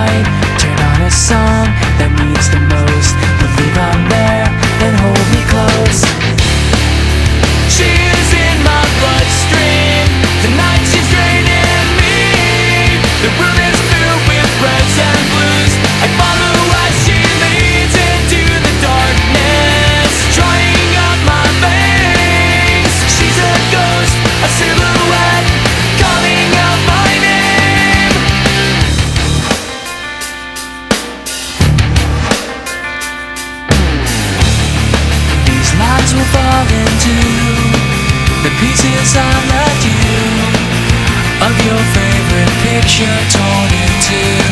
tonight. Turn on a song that means the most. Believe I'm there and hold me close. She is in my bloodstream. Tonight she's draining me. The room is filled with reds and blues. I follow as she leads into the darkness, drying up my veins. She's a ghost, a silhouette, calling out my name. These lines will fall into the pieces I left you of your favorite picture torn in two.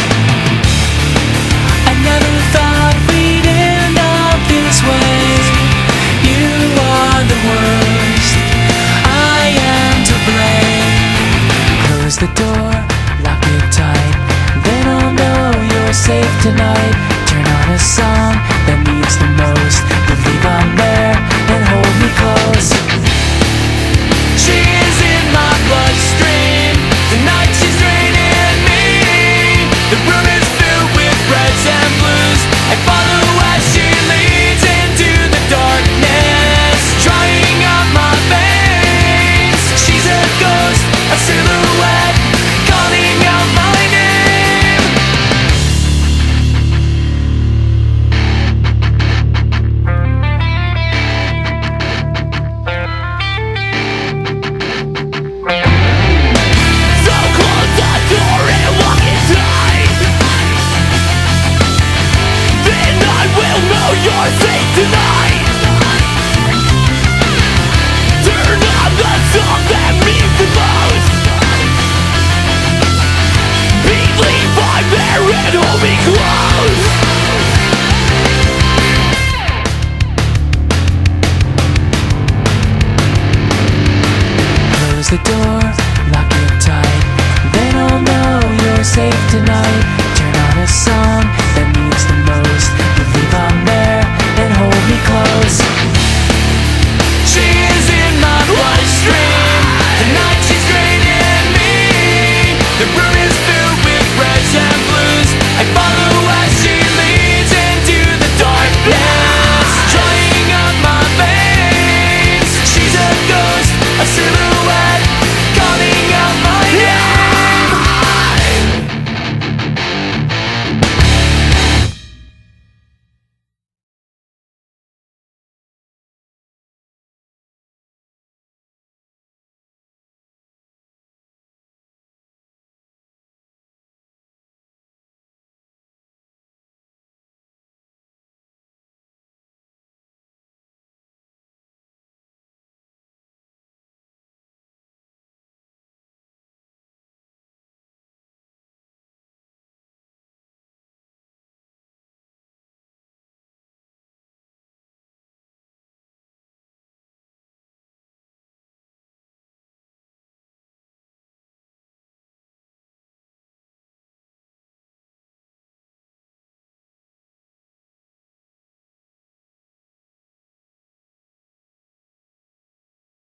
I never thought we'd end up this way. You are the worst, I am to blame. Close the door, lock it tight, then I'll know you're safe tonight. Turn on a song that means the most. Believe I'm there and hold me close. She is in my bloodstream. Tonight she's draining me. The room is filled with reds and blues. I follow as she leads into the darkness, drying up my veins. She's a ghost, a silhouette, calling out my name. So close the door and walk inside. Then I will know you're safe tonight. Turn on the song that means the most. Believe I'm there and hold me